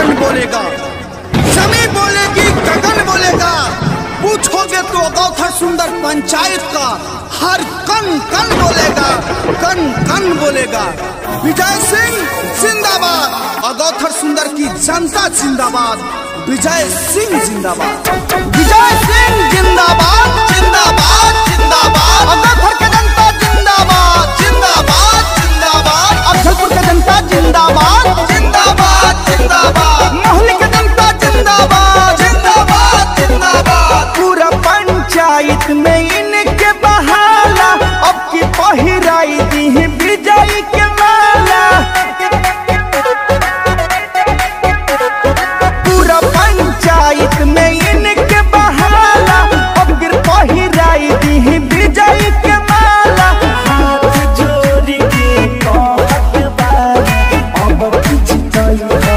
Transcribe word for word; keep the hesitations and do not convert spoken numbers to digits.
गगन बोलेगा, जमी बोलेगी गगन बोलेगा। पूछोगे तो अगौथर सुंदर पंचायत का हर कन कन बोलेगा, कन कन बोलेगा। विजय सिंह जिंदाबाद, अगौथर सुंदर की जनता जिंदाबाद, विजय सिंह जिंदाबाद, विजय सिंह जिंदाबाद, जिंदाबाद जिंदाबाद। अगौथर की जनता जिंदाबाद, जिंदाबाद जिंदाबाद। अफजलपुर की जनता जिंदाबाद, जिंदाबाद जिंदाबाद। मोहाली की जनता जिंदाबाद, जिंदाबाद जिंदाबाद। पूरा पंचायत में इनके बहाला, अब की पहिराई दी विजय के माला। पूरा पंचायत में इनके बहाला, अब की पहिराई दी विजय के माला। हाथ जोड़ के कहत बारी, अब की जिताई